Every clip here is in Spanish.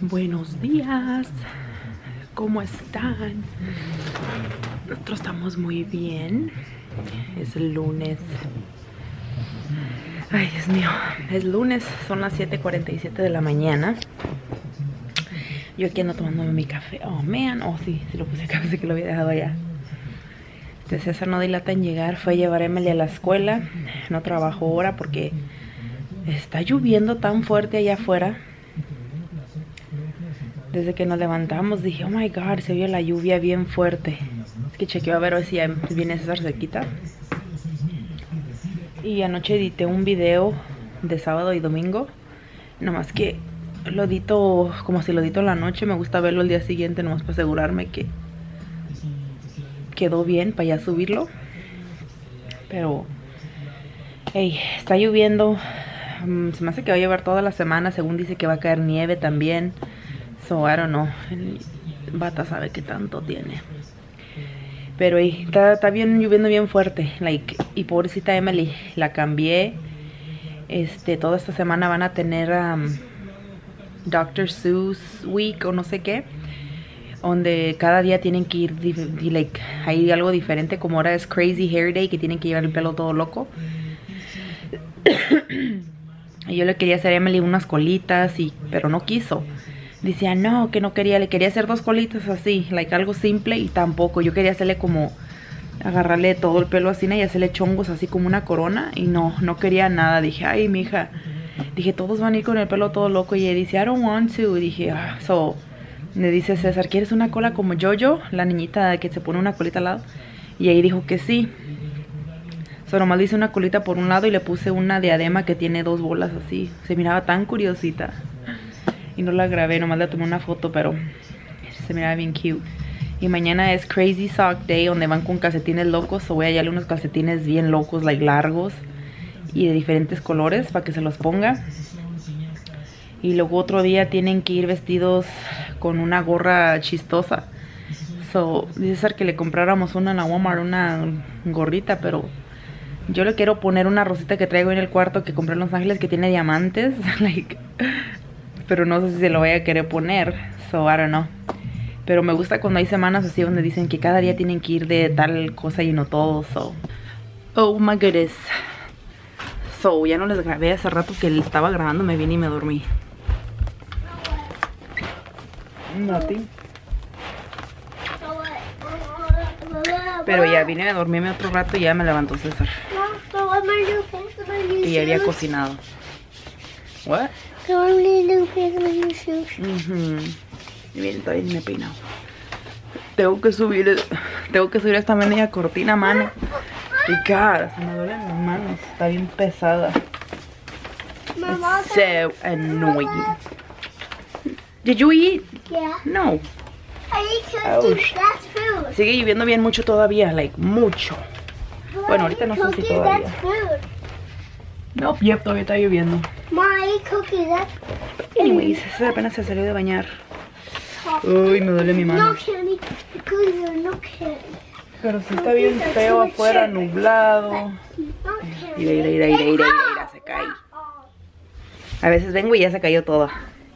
Buenos días, ¿cómo están? Nosotros estamos muy bien. Es el lunes. Ay, Dios mío, es lunes, son las 7:47 de la mañana. Yo aquí ando tomándome mi café. Oh, man, sí lo puse acá, pensé que lo había dejado allá. César no dilata en llegar, fue a llevar a Emily a la escuela. No trabajó ahora porque está lloviendo tan fuerte allá afuera. Desde que nos levantamos dije, oh my god, se oye la lluvia bien fuerte. Es que chequeo a ver hoy si ya viene César cerquita. Y anoche edité un video de sábado y domingo. Nomás que lo edito como si lo edito en la noche. Me gusta verlo el día siguiente nomás para asegurarme que quedó bien para ya subirlo. Pero hey, está lloviendo. Se me hace que va a llover toda la semana. Según dice que va a caer nieve también. So I don't know. El Bata sabe qué tanto tiene. Pero hey, está bien lloviendo bien fuerte. Like, y pobrecita Emily, la cambié. Toda esta semana van a tener Dr. Seuss Week o no sé qué, donde cada día tienen que ir, like, hay algo diferente. Como ahora es Crazy Hair Day, que tienen que llevar el pelo todo loco. Y yo le quería hacer a Emily unas colitas, pero no quiso. Decía no, que no quería, le quería hacer dos colitas así, like algo simple, y tampoco. Yo quería hacerle como, agarrarle todo el pelo así y hacerle chongos así como una corona, y no quería nada. Dije, ay, mija, dije, todos van a ir con el pelo todo loco, y ella dice, I don't want to. Y dije, so, me dice César, ¿quieres una cola como Jojo? La niñita que se pone una colita al lado. Y ahí dijo que sí. So, nomás le hice una colita por un lado y le puse una diadema que tiene dos bolas así. Se miraba tan curiosita. Y no la grabé, nomás le tomé una foto, pero se miraba bien cute. Y mañana es Crazy Sock Day, donde van con calcetines locos. So voy a hallarle unos calcetines bien locos, like largos y de diferentes colores para que se los ponga. Y luego otro día tienen que ir vestidos con una gorra chistosa. So dice César que le compráramos una en la Walmart, una gorrita, pero yo le quiero poner una rosita que traigo en el cuarto que compré en Los Ángeles, que tiene diamantes. Like, pero no sé si se lo voy a querer poner. So I don't know. Pero me gusta cuando hay semanas así donde dicen que cada día tienen que ir de tal cosa y no todo. So, oh my goodness. So, ya no les grabé hace rato que le estaba grabando, me vine y me dormí. Nothing. Pero ya vine a dormirme otro rato y ya me levantó César. Que ya había cocinado. What? Miren, todavía ni me he peinado. Tengo que subir esta media cortina, mano. Y cara, se me duelen las manos. Está bien pesada. It's so annoying. Did you eat? Yeah. No. I ate cookies. That's food. Sigue lloviendo bien mucho todavía, like mucho. Bueno, ahorita no sé si Cookies, todavía. that's food. No, yep, todavía está lloviendo. Ma, I ate cookies. That's Anyways, César apenas se salió de bañar. Uy, me duele mi no mano. candy. Cookies are no candy. Pero sí está bien feo afuera, nublado. No candy. Ira, se cae. A veces vengo y ya se cayó toda.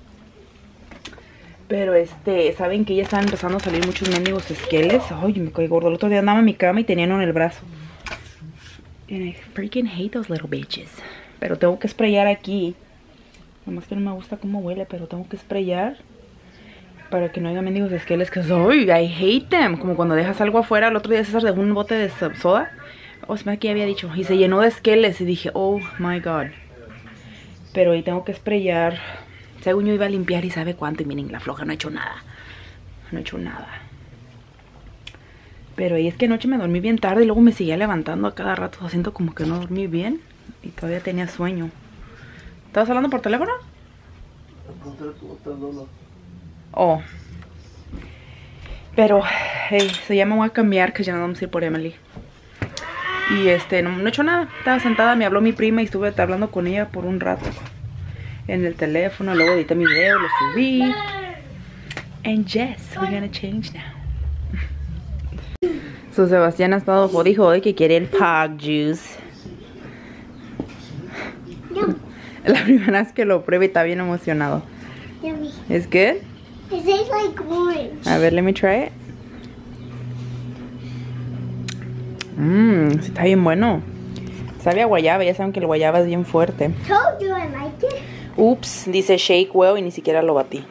Pero saben que ya están empezando a salir muchos mendigos esqueles. Ay, me caí gordo. El otro día andaba en mi cama y tenían uno en el brazo. And I freaking hate those little bitches. Pero tengo que sprayar aquí. Nomás que no me gusta cómo huele, pero tengo que sprayar para que no haya mendigos esqueles. Que soy, I hate them. Como cuando dejas algo afuera. El otro día César dejó un bote de soda. Oh, se me que ya había dicho. Y se llenó de esqueles. Y dije, oh my god. Pero ahí tengo que sprayar. Según yo iba a limpiar y sabe cuánto. Y miren, la floja no ha hecho nada. No he hecho nada. Pero ahí es que anoche me dormí bien tarde. Y luego me seguía levantando a cada rato. Siento como que no dormí bien. Y todavía tenía sueño. ¿Estabas hablando por teléfono? Oh. Pero, hey, ya me voy a cambiar, que ya no vamos a ir por Emily. Y no he hecho nada. Estaba sentada, me habló mi prima y estuve hablando con ella por un rato en el teléfono. Luego edité mi video, lo subí. And yes, we're gonna change now. So Sebastián ha estado jodido hoy que quiere el Pog Juice. La primera vez que lo pruebe y está bien emocionado. Yummy. It's good? It tastes like orange. A ver, let me try it. Sí, está bien bueno. Sabe a guayaba, ya saben que el guayaba es bien fuerte. Told you I like it. Ups, dice shake well y ni siquiera lo batí.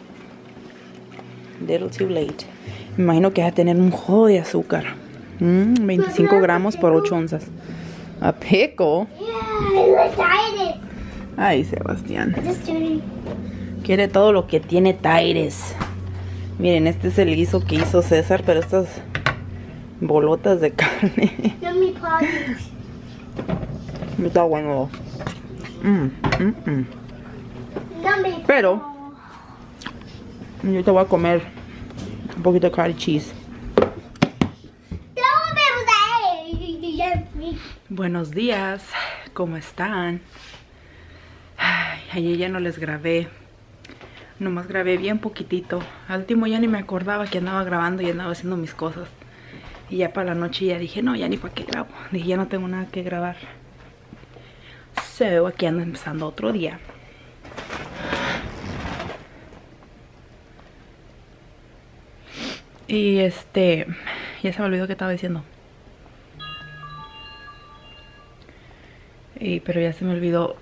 Little too late. Me imagino que va a tener un jodo de azúcar. 25 gramos por 8 onzas. A pickle. Yeah, I tried it. Ay, Sebastián. Just doing. Quiere todo lo que tiene Taires. Miren, este es el guiso que hizo César, pero estas bolotas de carne. Yummy potties. Está bueno. Yummy. Pero yo te voy a comer un poquito de cottage cheese. Buenos días, ¿cómo están? Ay, ayer ya no les grabé. Nomás grabé bien poquitito. Al último ya ni me acordaba que andaba grabando y andaba haciendo mis cosas. Y ya para la noche ya dije, no, ya ni para qué grabo. Dije, ya no tengo nada que grabar. So, aquí ando empezando otro día. Y ya se me olvidó qué estaba diciendo. Pero ya se me olvidó.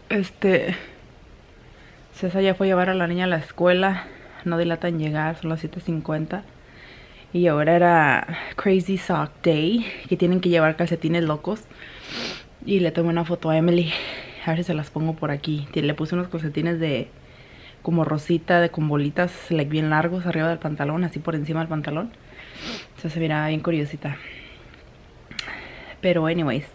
César ya fue a llevar a la niña a la escuela. No dilata en llegar, son las 7:50. Y ahora era Crazy Sock Day, que tienen que llevar calcetines locos. Y le tomé una foto a Emily. A ver si se las pongo por aquí. Le puse unos calcetines de como rosita, con bolitas like, bien largos arriba del pantalón, así por encima del pantalón. Entonces se mira bien curiosita. Pero anyways.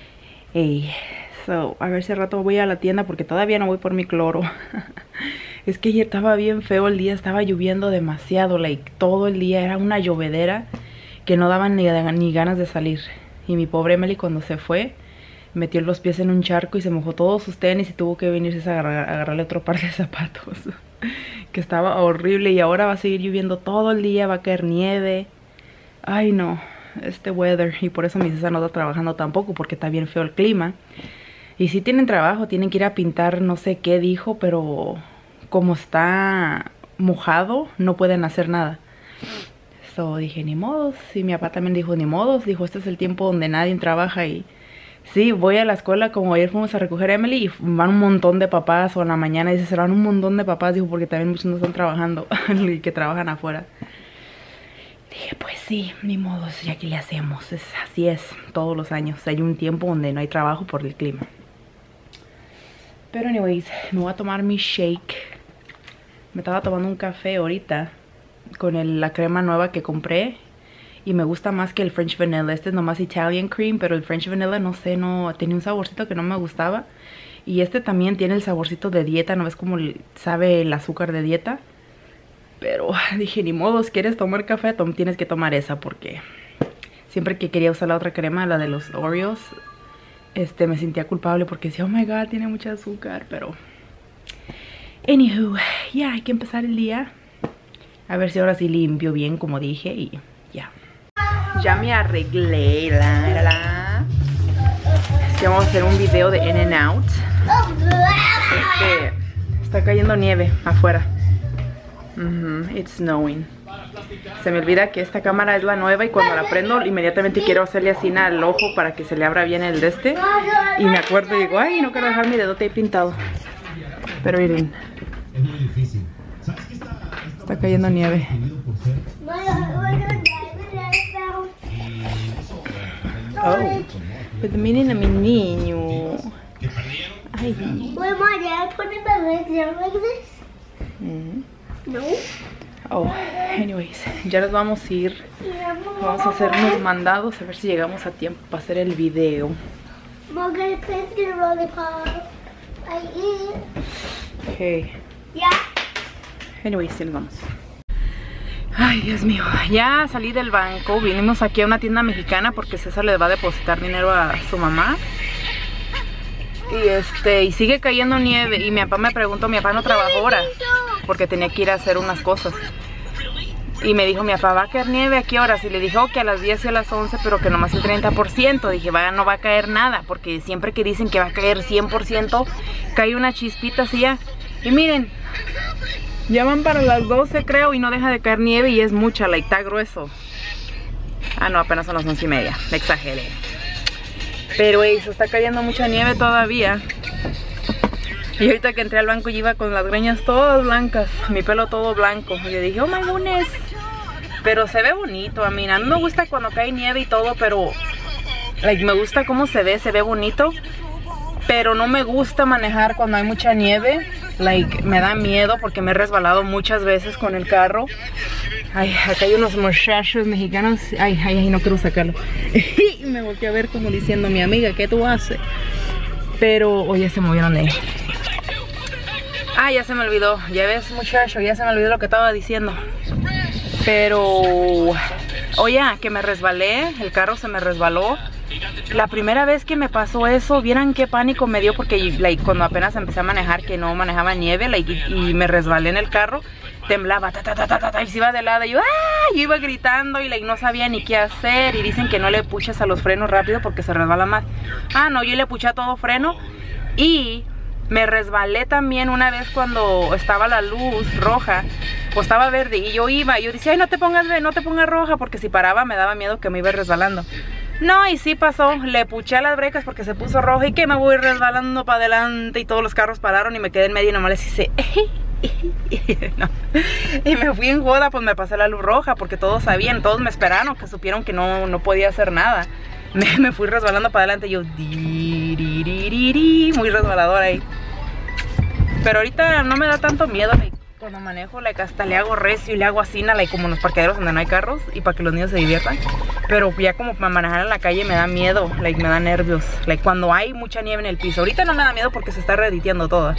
A ver si al rato voy a la tienda porque todavía no voy por mi cloro. Es que ayer estaba bien feo el día, estaba lloviendo demasiado, like todo el día era una llovedera que no daban ni ganas de salir. Y mi pobre Emily cuando se fue, metió los pies en un charco y se mojó todos sus tenis y tuvo que venirse a agarrarle otro par de zapatos. Que estaba horrible y ahora va a seguir lloviendo todo el día, va a caer nieve. Ay no, este weather. Y por eso mi César no está trabajando tampoco porque está bien feo el clima. Y si tienen trabajo, tienen que ir a pintar, no sé qué dijo, pero como está mojado, no pueden hacer nada. So dije, ni modos. Y mi papá también dijo, ni modos. Dijo, este es el tiempo donde nadie trabaja. Y sí, voy a la escuela, como ayer fuimos a recoger a Emily y van un montón de papás. O en la mañana dice, se van un montón de papás. Dijo, porque también muchos no están trabajando y que trabajan afuera. Dije, pues sí, ni modos, ya que le hacemos. Así es, todos los años. Hay un tiempo donde no hay trabajo por el clima. Pero anyways, me voy a tomar mi shake. Me estaba tomando un café ahorita con la crema nueva que compré. Y me gusta más que el French Vanilla. Este es nomás Italian Cream, pero el French Vanilla no sé, no tenía un saborcito que no me gustaba. Y este también tiene el saborcito de dieta, ¿no ves cómo sabe el azúcar de dieta? Pero dije, ni modo, si quieres tomar café, tienes que tomar esa porque siempre que quería usar la otra crema, la de los Oreos, me sentía culpable porque decía, oh my god, tiene mucho azúcar, pero anywho, ya hay que empezar el día. A ver si ahora sí limpio bien, como dije, y ya. Ya me arreglé, Es que vamos a hacer un video de In-N-Out. Está cayendo nieve afuera. It's snowing. Se me olvida que esta cámara es la nueva y cuando la prendo inmediatamente quiero hacerle así al ojo para que se le abra bien el y me acuerdo y digo, ay, no quiero dejar mi dedote ahí pintado. Pero miren, es muy difícil. está cayendo nieve. Oh, pues miren a mi niño. Ay. Wait, Mom, did I put in my legs down like this? No. Oh, anyways, ya nos vamos a ir. Vamos a hacer unos mandados a ver si llegamos a tiempo para hacer el video. Mom, please get a lollipop. I eat. Ok. Yeah. Anyways, ya nos vamos. Ay, Dios mío, ya salí del banco. Vinimos aquí a una tienda mexicana porque César le va a depositar dinero a su mamá. Y sigue cayendo nieve. Y mi papá me preguntó, mi papá no trabajó ahora porque tenía que ir a hacer unas cosas. Y me dijo, mi papá, ¿va a caer nieve a qué horas? Y le dije, que a las 10 y a las 11, pero que nomás el 30%. Dije, no va a caer nada, porque siempre que dicen que va a caer 100%, cae una chispita así ya. Y miren, Ya van para las 12 creo y no deja de caer nieve y es mucha, like, está grueso. Ah, no, apenas son las 11:30, exageré. Pero eso, está cayendo mucha nieve todavía. Y ahorita que entré al banco yo iba con las greñas todas blancas, mi pelo todo blanco. Y yo dije, oh my goodness. Pero se ve bonito, a mí no me gusta cuando cae nieve y todo, pero like, me gusta cómo se ve bonito. Pero no me gusta manejar cuando hay mucha nieve. Like, me da miedo porque me he resbalado muchas veces con el carro. Ay, acá hay unos muchachos mexicanos. Ay, no quiero sacarlo. Y me volteé a ver como diciendo, mi amiga, ¿qué tú haces? Pero, oye, se movieron de ahí. Ah, ya se me olvidó. Ya ves, muchacho, ya se me olvidó lo que estaba diciendo. Pero, oye, que me resbalé. El carro se me resbaló. La primera vez que me pasó eso, vieran qué pánico me dio porque like, cuando apenas empecé a manejar, que no manejaba nieve, like, y me resbalé en el carro, temblaba, y se iba de lado, y yo iba gritando y like, no sabía ni qué hacer. Y dicen que no le puches a los frenos rápido porque se resbala más. Ah, no, yo le puché a todo freno. Y me resbalé también una vez cuando estaba la luz roja, o estaba verde, y yo decía, ay, no te pongas roja, porque si paraba me daba miedo que me iba resbalando. No, y sí pasó, le puché a las brecas porque se puso roja y que me voy resbalando para adelante y todos los carros pararon y me quedé en medio y nomás les hice no. Y me fui en joda, pues me pasé la luz roja porque todos sabían, todos me esperaron, que supieron que no podía hacer nada. Me fui resbalando para adelante y yo muy resbaladora ahí. Pero ahorita no me da tanto miedo, like, cuando manejo, like, hasta le hago recio y le hago así, like, como en los parqueaderos donde no hay carros y para que los niños se diviertan. Pero ya como para manejar en la calle me da miedo, like, me da nervios, like, cuando hay mucha nieve en el piso. Ahorita no me da miedo porque se está derritiendo toda.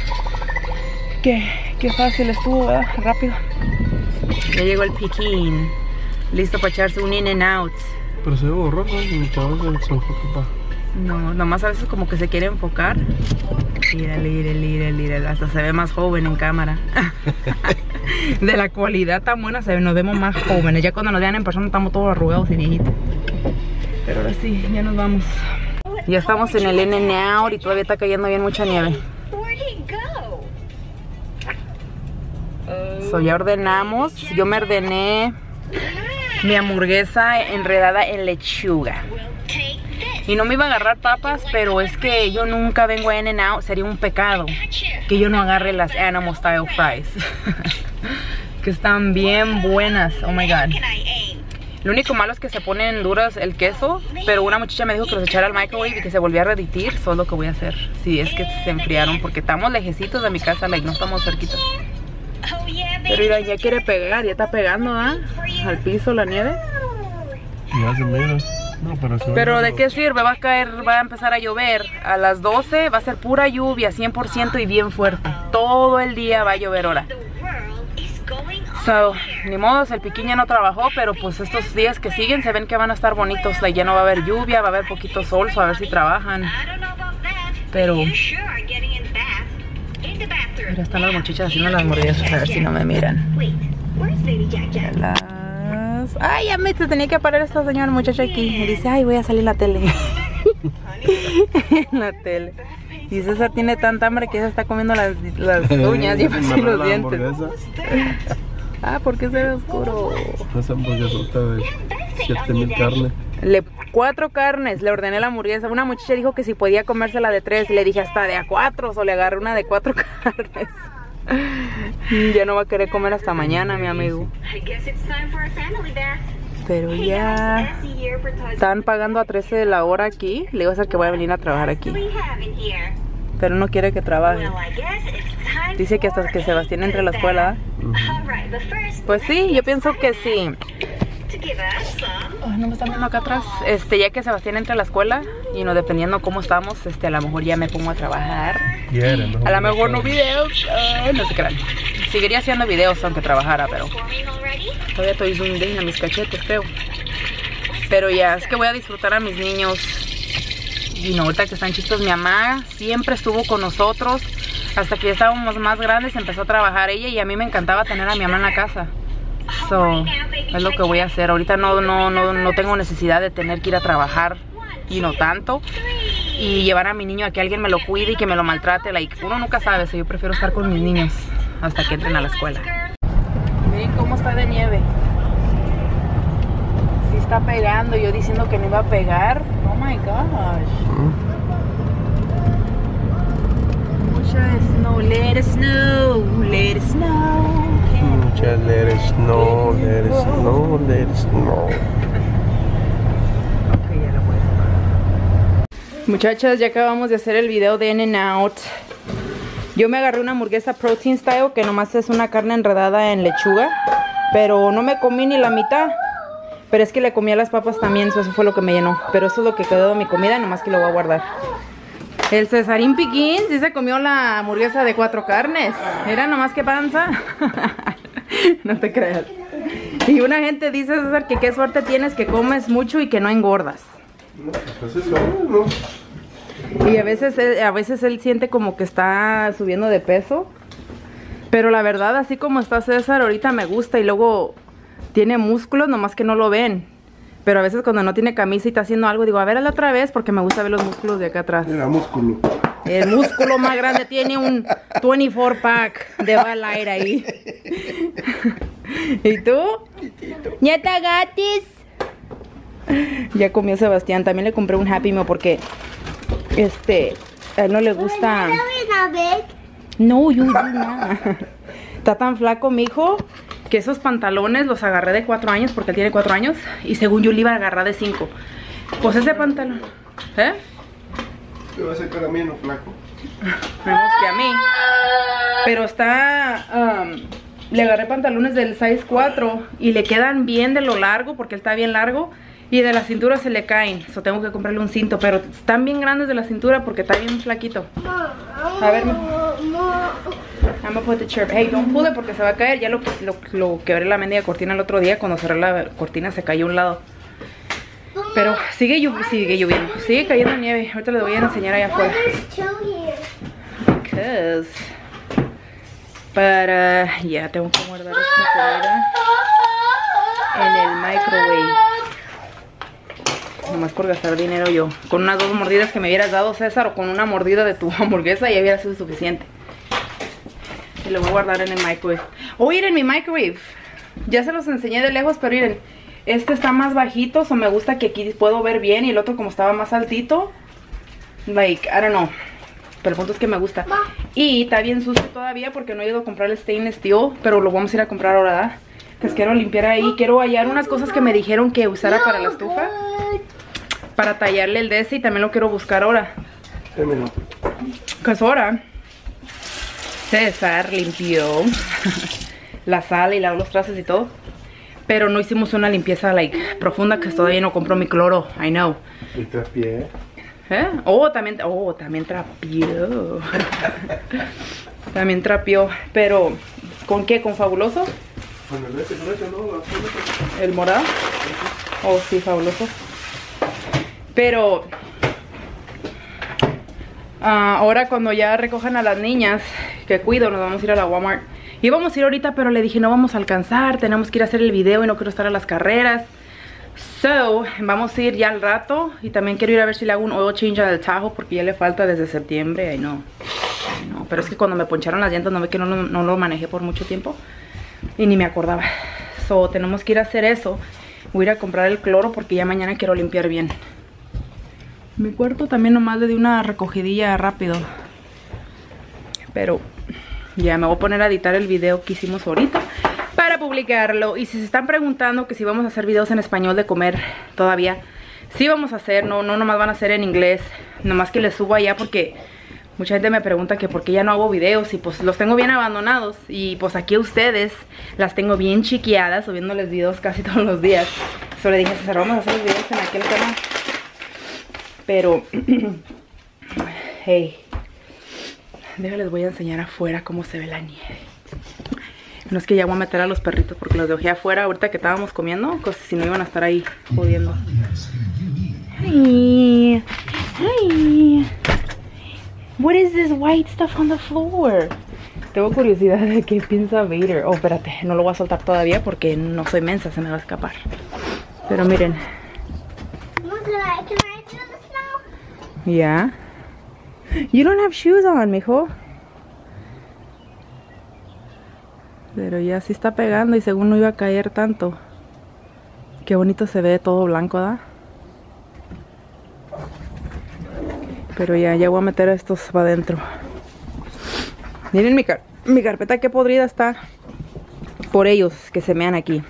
Qué fácil estuvo, ¿verdad? Rápido. Ya llegó el piquín, listo para echarse un in and out. Pero se ve borroso, no, nomás a veces como que se quiere enfocar. Mírale, hasta se ve más joven en cámara. De la cualidad tan buena nos vemos más jóvenes. Ya cuando nos vean en persona estamos todos arrugados y viejitos. Pero ahora sí, ya nos vamos. Ya estamos en el in and out y todavía está cayendo bien mucha nieve. So, ya ordenamos. Yo me ordené mi hamburguesa enredada en lechuga. Y no me iba a agarrar papas, pero es que yo nunca vengo a In-N-Out. Sería un pecado que yo no agarre las Animal Style Fries. Que están bien buenas, oh my god. Lo único malo es que se ponen duras el queso, pero una muchacha me dijo que los echara al microwave y que se volviera a derretir. Eso es lo que voy a hacer, si es que se enfriaron, porque estamos lejecitos de mi casa, like, no estamos cerquitos. Pero mira, ya quiere pegar, ya está pegando, ¿ah? Al piso la nieve. Ya se mira. No, pero ¿de qué sirve? Va a empezar a llover a las 12, va a ser pura lluvia, 100% y bien fuerte. Todo el día va a llover ahora. So, ni modo, el piquín ya no trabajó, pero pues estos días que siguen se ven que van a estar bonitos. Like, ya no va a haber lluvia, va a haber poquito sol, so a ver si trabajan. Pero mira, están las muchachas haciendo las mordidas, a ver si no me miran. Ay, ya me tenía que parar esta señora muchacha aquí. Me dice, ay, voy a salir en la tele. En la tele. Y César tiene tanta hambre que se está comiendo las uñas y así los dientes. Ah, ¿por qué se ve oscuro? Esa hamburguesota de 7000 carnes. 4 carnes, le ordené la hamburguesa. Una muchacha dijo que si podía comérsela de 3. Le dije hasta de a 4, o le agarré una de 4 carnes. Ya no va a querer comer hasta mañana, mi amigo. Pero ya están pagando a 13 de la hora aquí. Le digo a que voy a venir a trabajar aquí, pero no quiere que trabaje. Dice que hasta que Sebastián entre a la escuela. Pues sí, yo pienso que sí. No me están viendo acá atrás. Ya que Sebastián entre a la escuela y no, dependiendo cómo estamos, a lo mejor ya me pongo a trabajar. A lo mejor no videos, no sé qué. Seguiría haciendo videos aunque trabajara, pero todavía estoy zoomed in a mis cachetes, creo. Pero ya, es que voy a disfrutar a mis niños. Y no, ahorita que están chicos, mi mamá siempre estuvo con nosotros. Hasta que ya estábamos más grandes empezó a trabajar ella, y a mí me encantaba tener a mi mamá en la casa. So, es lo que voy a hacer. Ahorita no tengo necesidad de tener que ir a trabajar, y no tanto, y llevar a mi niño a que alguien me lo cuide y que me lo maltrate. Like, uno nunca sabe, so yo prefiero estar con mis niños. hasta que entren a la escuela. Miren cómo está de nieve. Sí está pegando, yo diciendo que no iba a pegar. Oh my gosh. Mucha snow, let it snow, let it snow. Mucha let it snow, let it snow, let it snow. Muchachas, ya acabamos de hacer el video de In-N-Out. Yo me agarré una hamburguesa protein style, que nomás es una carne enredada en lechuga, pero no me comí ni la mitad. Pero es que le comí a las papas también, eso fue lo que me llenó. Pero eso es lo que quedó de mi comida, nomás que lo voy a guardar. El Cesarín Piquín sí se comió la hamburguesa de 4 carnes. Era nomás que panza. No te creas. Y una gente dice, César, que qué suerte tienes que comes mucho y que no engordas. No, pues eso no. Y a veces él siente como que está subiendo de peso. Pero la verdad, así como está César, ahorita me gusta. Y luego tiene músculos, nomás que no lo ven. Pero a veces cuando no tiene camisa y está haciendo algo, digo, a ver, hazlo otra vez, porque me gusta ver los músculos de acá atrás. Era músculo. El músculo más grande tiene un 24-pack de Bud Light ahí. ¿Y tú? ¡Nieta gatis! Ya comió Sebastián. También le compré un Happy Meal porque a él no le gusta. No, yo no. Está tan flaco, mijo, que esos pantalones los agarré de 4 años porque él tiene 4 años y según yo le iba a agarrar de 5. Pues ese pantalón, ¿eh? Te va a sacar a mí, no flaco. Menos que a mí. Pero está... le agarré pantalones del size 4 y le quedan bien de lo largo porque él está bien largo. Y de la cintura se le caen. So tengo que comprarle un cinto. Pero están bien grandes de la cintura porque está bien flaquito. A ver. I'm gonna put the chirp. Hey, don't pull it porque se va a caer. Ya lo quebré la mendiga cortina el otro día. Cuando cerré la cortina se cayó a un lado. Pero sigue lloviendo. Sigue cayendo nieve. Ahorita les voy a enseñar allá afuera. Para... ya tengo que guardar esta comida en el microwave. Nomás por gastar dinero yo. Con unas 2 mordidas que me hubieras dado, César, o con una mordida de tu hamburguesa ya hubiera sido suficiente. Y lo voy a guardar en el microwave. Oh, miren mi microwave. Ya se los enseñé de lejos, pero miren, este está más bajito, o me gusta que aquí puedo ver bien. Y el otro como estaba más altito, like, I don't know. Pero el punto es que me gusta. Y está bien sucio todavía porque no he ido a comprar el stainless steel, pero lo vamos a ir a comprar ahora, ¿verdad? Pues quiero limpiar ahí. Quiero hallar unas cosas que me dijeron que usara para la estufa, para tallarle el de ese, y también lo quiero buscar ahora. Pues ahora César limpió la sala y lavó los trastes y todo, pero no hicimos una limpieza like profunda, que todavía no compró mi cloro. I know. Y trapié. ¿Eh? También trapió. También trapió. Pero ¿con qué? ¿Con Fabuloso? Con el no, ¿El morado? Oh, sí, Fabuloso. Pero ahora cuando ya recojan a las niñas que cuido, nos vamos a ir a la Walmart. Íbamos a ir ahorita, pero le dije no vamos a alcanzar, tenemos que ir a hacer el video y no quiero estar a las carreras. So, vamos a ir ya al rato. Y también quiero ir a ver si le hago un oil change al Tahoe, porque ya le falta desde septiembre. Ay no, pero es que cuando me poncharon las llantas, no ve que no lo manejé por mucho tiempo y ni me acordaba. So, tenemos que ir a hacer eso. Voy a ir a comprar el cloro porque ya mañana quiero limpiar bien. Mi cuarto también nomás le di una recogidilla rápido. Pero ya me voy a poner a editar el video que hicimos ahorita para publicarlo. Y si se están preguntando que si vamos a hacer videos en español de comer todavía, sí vamos a hacer, no nomás van a ser en inglés. Nomás que les subo allá porque mucha gente me pregunta que por qué ya no hago videos. Y pues los tengo bien abandonados. Y pues aquí a ustedes las tengo bien chiqueadas, subiéndoles videos casi todos los días. Solo dije, César, vamos a hacer los videos en aquel canal. Pero hey, déjales, voy a enseñar afuera cómo se ve la nieve. No es que ya voy a meter a los perritos porque los dejé afuera ahorita que estábamos comiendo, pues si no iban a estar ahí jodiendo. Hi. Hi. What is this white stuff on the floor? Tengo curiosidad de qué piensa Vader. Oh, espérate, no lo voy a soltar todavía porque no soy mensa, se me va a escapar. Pero miren. Yeah. You don't have shoes on, mijo. Pero ya sí está pegando y según no iba a caer tanto. Qué bonito se ve todo blanco, ¿verdad? Pero ya voy a meter a estos para adentro. Miren mi carpeta qué podrida está. Por ellos que se mean aquí.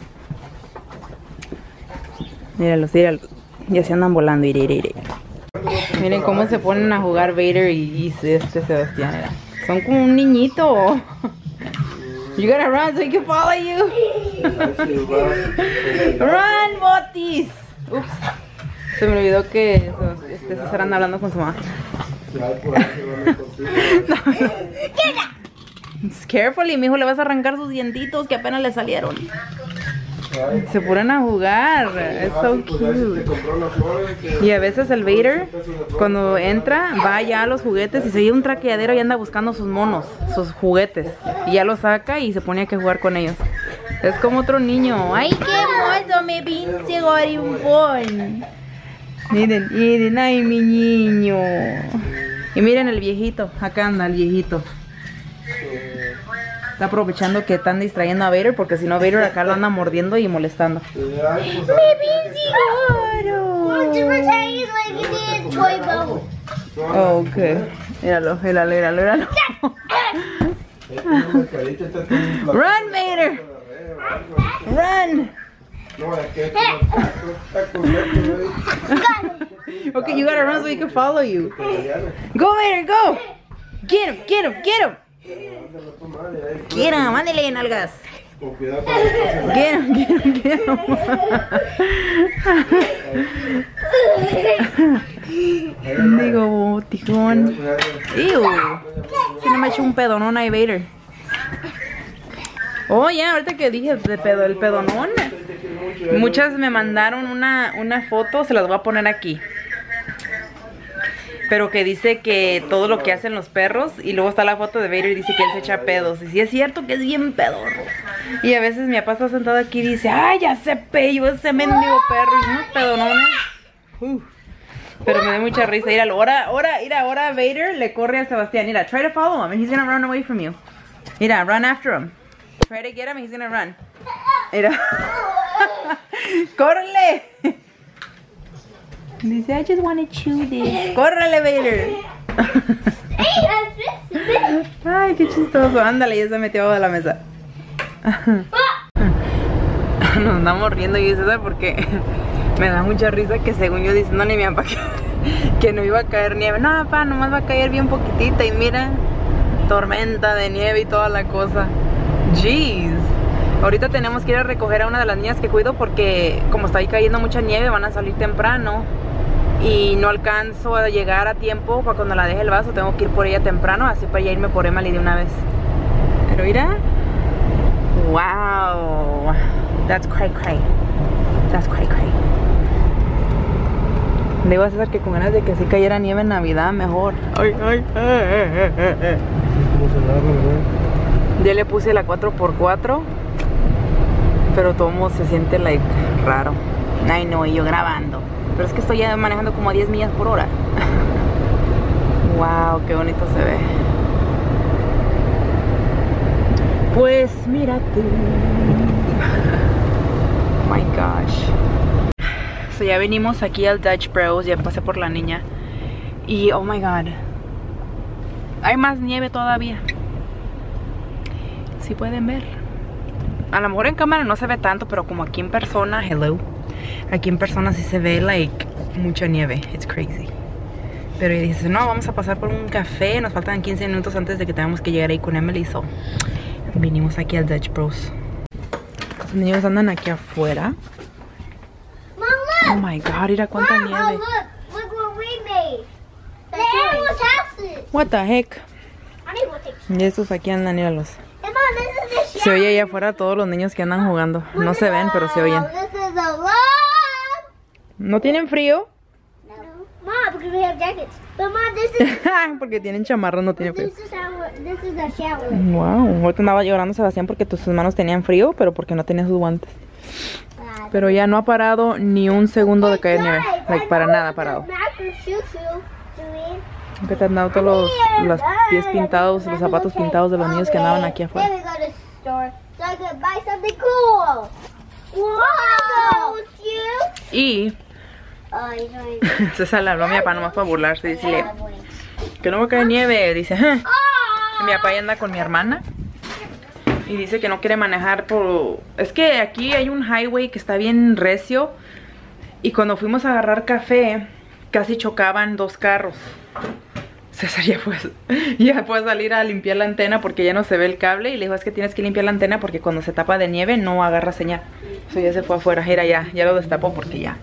Míralos. Ya se andan volando. Miren cómo se ponen a jugar Vader y Sebastián. Son como un niñito. You gotta run so he can follow you. Run, Botis. Ups. Se me olvidó que se estarán hablando con su mamá. Carefully, mijo, le vas a arrancar sus dientitos que apenas le salieron. Se ponen a jugar. Es so cute. Y a veces el Vader, cuando entra, va ya a los juguetes y se lleva un traqueadero y anda buscando sus monos, sus juguetes. Y ya los saca y se pone a jugar con ellos. Es como otro niño. ¡Ay, qué mozo, mi pinche gorimpón! Miren, ay, mi niño. Y miren el viejito. Acá anda el viejito. Está aprovechando que están distrayendo a Vader, porque si no Vader acá lo anda mordiendo y molestando. ¡Mi pinche goro! Oh, ok. Míralo. Run, Vader! Run! Okay, you gotta run so he can follow you. Go, Vader, go! Get him! Get him, ándale, nalgas. Get him. Digo, tijón. Ew. Si no me echo un pedonón a Vader. Oh, ya, ahorita que dije el pedonón. Muchas me mandaron una foto, se las voy a poner aquí. Pero que dice que todo lo que hacen los perros. Y luego está la foto de Vader y dice que él se echa pedos. Y sí es cierto que es bien pedorro. Y a veces mi papá está sentado aquí y dice: ¡ay, ya se peyó ese mendigo perro! Y unos pedonones. Pero me da mucha risa. Míralo, ahora Vader le corre a Sebastián. Mira, try to follow him and he's gonna run away from you. Mira, run after him. Try to get him and he's gonna run. Mira. ¡Córrele! Dice, I just want to chew this. ¡Córrele, Vader! Ay, qué chistoso. Ándale, ya se metió abajo de la mesa. Nos andamos riendo y César porque me da mucha risa que según yo diciéndole a mi papá que no iba a caer nieve. No, papá, nomás va a caer bien poquitita. Y mira, tormenta de nieve y toda la cosa. Jeez. Ahorita tenemos que ir a recoger a una de las niñas que cuido porque como está ahí cayendo mucha nieve van a salir temprano. Y no alcanzo a llegar a tiempo para cuando la deje el vaso. Tengo que ir por ella temprano, así para ya irme por Emily de una vez. Pero mira. Wow. That's cray. Le iba a César que con ganas de que sí cayera nieve en Navidad mejor. Ay. Ya le puse la 4x4. Pero todo se siente like raro. Ay no, y yo grabando. Pero es que estoy ya manejando como a 10 millas por hora. Wow, qué bonito se ve. Pues mira tú. Oh my gosh. So ya venimos aquí al Dutch Bros. Ya pasé por la niña. Y oh my god, hay más nieve todavía. Si pueden ver. A lo mejor en cámara no se ve tanto, pero como aquí en persona, hello. Aquí en persona sí se ve like mucha nieve. It's crazy. Pero dices, no, vamos a pasar por un café. Nos faltan 15 minutos antes de que tengamos que llegar ahí con Emily. So vinimos aquí al Dutch Bros. Los niños andan aquí afuera. Oh my god, mira cuánta nieve. Look what we made. The animals' houses. What the heck. I need one picture. Y estos aquí andan, míralos. Mom, this is the Se oye allá afuera todos los niños que andan jugando. No se ven, pero se oyen. This is a lot. ¿No tienen frío? No. Mom, because we have jackets. But Mom, this is Porque tienen chamarras, no tienen frío. this is the shower. Wow, ahorita andaba llorando Sebastián porque sus manos tenían frío, pero porque no tenía sus guantes. Pero ya no ha parado ni un segundo de caer nieve. Like, para nada ha parado. Que te han dado todos los pies pintados, los zapatos pintados de los niños que andaban aquí afuera. I could buy something cool. Wow. Y César le habló a mi papá nomás para burlarse. Dice que no va a caer nieve. Dice, y mi papá ya anda con mi hermana. Y dice que no quiere manejar por... Es que aquí hay un highway que está bien recio. Y cuando fuimos a agarrar café, casi chocaban 2 carros. César ya fue a salir a limpiar la antena porque ya no se ve el cable. Y le dijo, es que tienes que limpiar la antena porque cuando se tapa de nieve no agarra señal. O sea, ya se fue afuera. Era ya lo destapó porque ya.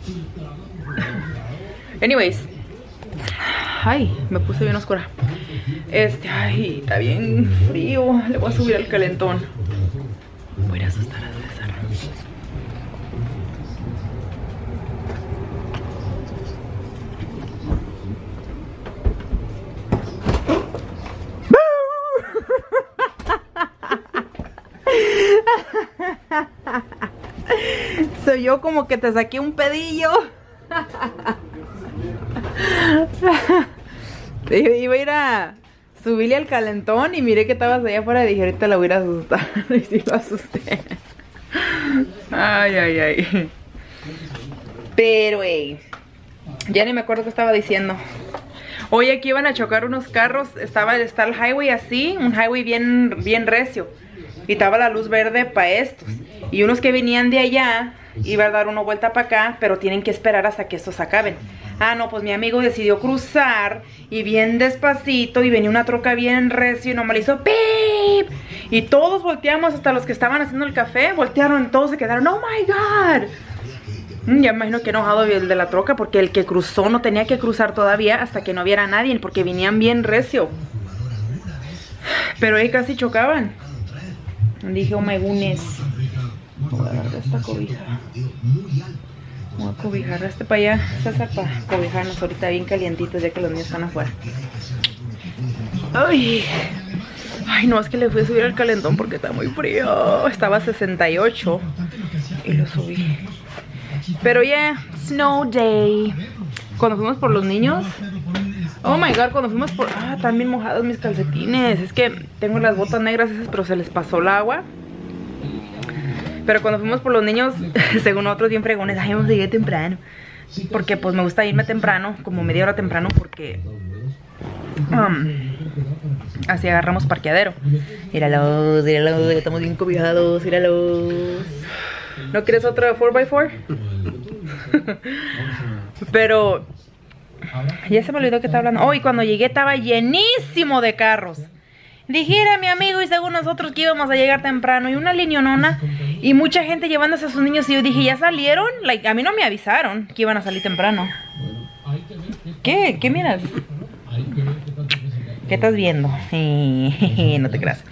Anyways. Ay, me puse bien oscura. Ay, está bien frío. Le voy a subir al calentón. Voy a asustar a César. Soy yo como que te saqué un pedillo. Iba a ir a subirle al calentón y miré que estabas allá afuera y dije, ahorita la voy a asustar. Y sí lo asusté. Ay. Pero, ya ni me acuerdo qué estaba diciendo. Hoy aquí iban a chocar unos carros. Está el highway así, un highway bien recio. Y estaba la luz verde para estos. Y unos que venían de allá iba a dar una vuelta para acá, pero tienen que esperar hasta que estos acaben. Ah, no, pues mi amigo decidió cruzar y bien despacito y venía una troca bien recio y nomás le hizo ¡pip! Y todos volteamos, hasta los que estaban haciendo el café, voltearon, todos se quedaron, ¡oh my God! Ya me imagino que enojado el de la troca porque el que cruzó no tenía que cruzar todavía hasta que no viera a nadie porque venían bien recio. Pero ahí casi chocaban. Dije, oh my goodness. Voy a agarrar esta cobija. Voy a cobijar para allá, César, para cobijarnos ahorita bien calientitos ya que los niños están afuera. Ay, no, es que le fui a subir al calentón porque está muy frío. Estaba a 68 y lo subí. Pero ya, snow day. Cuando fuimos por los niños, oh my God, cuando fuimos por... están bien mojados mis calcetines. Es que tengo las botas negras esas, pero se les pasó el agua. Pero cuando fuimos por los niños, según otros bien fregones, ay, vamos a llegar temprano. Porque pues me gusta irme temprano, como media hora temprano, porque así agarramos parqueadero. Míralos, estamos bien cobijados, míralos. ¿No quieres otra 4x4? Pero ya se me olvidó que estaba hablando. Oh, y cuando llegué estaba llenísimo de carros. Dije, era mi amigo y según nosotros que íbamos a llegar temprano. Y una lineonona y mucha gente llevándose a sus niños. Y yo dije, ¿ya salieron? A mí no me avisaron que iban a salir temprano. ¿Qué? ¿Qué miras? ¿Qué estás viendo? No te creas.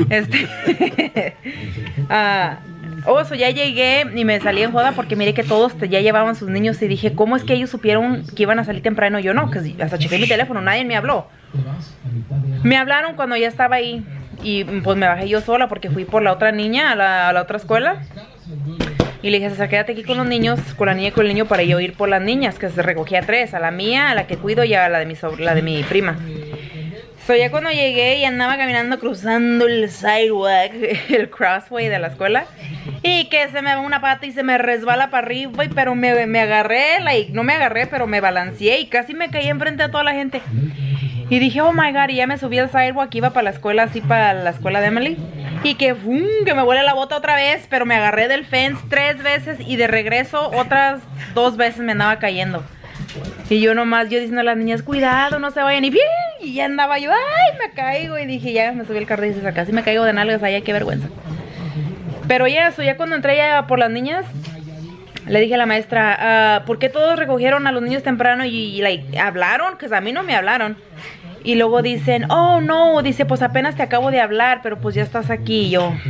Ya llegué y me salí en joda porque miré que todos ya llevaban sus niños. Y dije, ¿cómo es que ellos supieron que iban a salir temprano? Yo no, que hasta chequé mi teléfono, nadie me habló. Me hablaron cuando ya estaba ahí. Y pues me bajé yo sola porque fui por la otra niña a la otra escuela. Y le dije, César, quédate aquí con los niños, con la niña y con el niño para yo ir por las niñas, que se recogía 3, a la mía, a la que cuido y a la de mi prima. Ya cuando llegué y andaba caminando cruzando el sidewalk, el crossway de la escuela, y que se me va una pata y se me resbala para arriba, pero me agarré, no me agarré, pero me balanceé y casi me caí enfrente de toda la gente. Y dije, oh my God, y ya me subí al sidewalk, iba para la escuela, así para la escuela de Emily, y que me huele la bota otra vez, pero me agarré del fence 3 veces y de regreso otras 2 veces me andaba cayendo. Y yo diciendo a las niñas, cuidado, no se vayan. Y ya andaba yo, ay, me caigo. Y dije, ya me subí al carro y dices, acá si me caigo de nalgas, ay, qué vergüenza. Pero ya cuando entré ya por las niñas, le dije a la maestra, ¿por qué todos recogieron a los niños temprano y hablaron? Que a mí no me hablaron. Y luego dicen, oh no, dice, pues apenas te acabo de hablar, pero pues ya estás aquí. Y yo,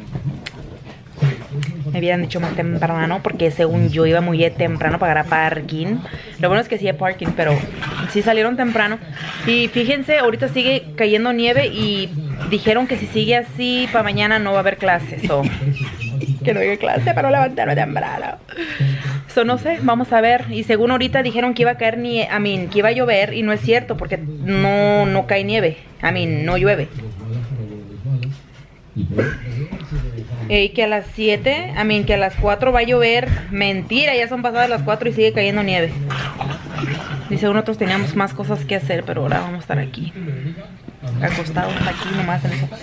me hubieran dicho más temprano, porque según yo iba muy temprano para agarrar parking. Lo bueno es que sí hay parking, pero sí salieron temprano. Y fíjense, ahorita sigue cayendo nieve y dijeron que si sigue así para mañana no va a haber clases. Que no haya clase para levantarme temprano. No sé, vamos a ver. Y según ahorita dijeron que iba a caer que iba a llover, y no es cierto porque no cae nieve. No llueve. Y que a las 7, que a las 4 va a llover. Mentira, ya son pasadas las 4 y sigue cayendo nieve. Dice, nosotros teníamos más cosas que hacer, pero ahora vamos a estar aquí, acostados aquí nomás en eso.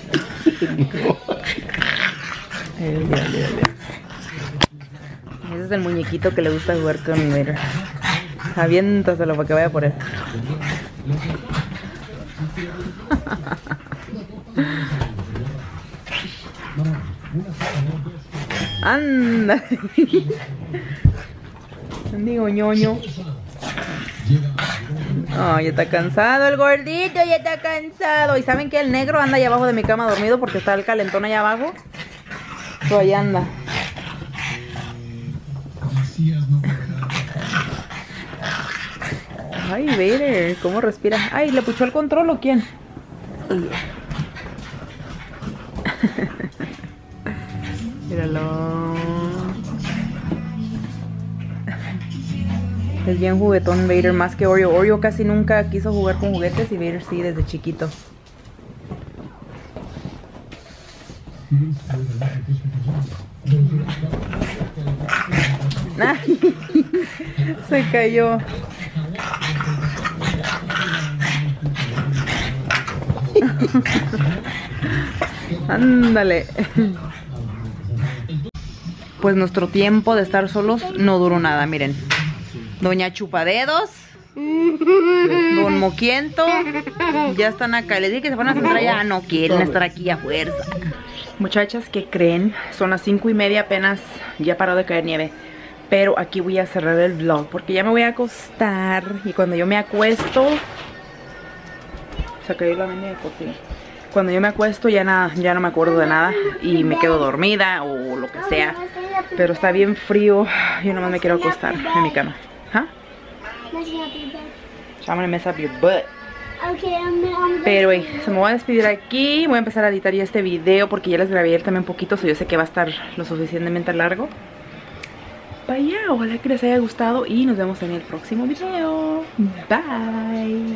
Ese es el muñequito que le gusta jugar con Vader. Aviéntaselo para que vaya por él. Anda. Digo ñoño. Oh, ya está cansado el gordito, ya está cansado. ¿Y saben que el negro anda allá abajo de mi cama dormido porque está el calentón allá abajo? So, ahí anda. Ay, Vader, ¿cómo respira? Ay, ¿le puchó el control o quién? Míralo. Es bien juguetón Vader, más que Oreo. Oreo casi nunca quiso jugar con juguetes y Vader sí, desde chiquito. Se cayó. Ándale. Pues nuestro tiempo de estar solos no duró nada, miren. Doña Chupadedos, Don Moquiento, ya están acá. Les dije que se van a sentar allá, no quieren estar aquí a fuerza. Muchachas, ¿qué creen? Son las 5:30 apenas, ya paró de caer nieve. Pero aquí voy a cerrar el vlog porque ya me voy a acostar. Y cuando yo me acuesto... Se cayó la media de cortina. Cuando yo me acuesto ya no me acuerdo de nada y me quedo dormida o lo que sea. Pero está bien frío, yo nomás me quiero acostar en mi cama. ¿Ah? I'm gonna mess up your butt. Pero se me voy a despedir aquí. Voy a empezar a editar ya este video porque ya les grabé ayer también un poquito. So yo sé que va a estar lo suficientemente largo. Vaya, ojalá que les haya gustado y nos vemos en el próximo video. Bye.